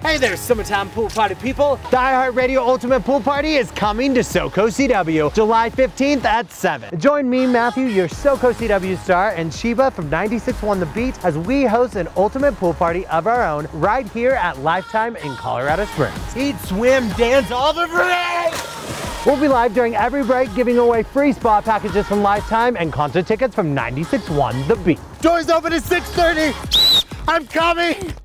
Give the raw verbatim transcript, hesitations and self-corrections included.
Hey there, summertime pool party people. The iHeartRadio Ultimate Pool Party is coming to SOCO C W July fifteenth at seven. Join me, Matthew, your SOCO C W star, and Sheba from ninety-six point one The Beat as we host an ultimate pool party of our own right here at Lifetime in Colorado Springs. Eat, swim, dance, all the free! We'll be live during every break giving away free spa packages from Lifetime and concert tickets from ninety-six point one The Beat. Doors open at six thirty. I'm coming!